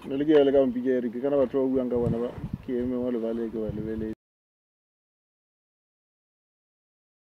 le ke le ka mpikere ke kana batho ba buang ka bona ba ke eme mo le vale ke ba lebeletse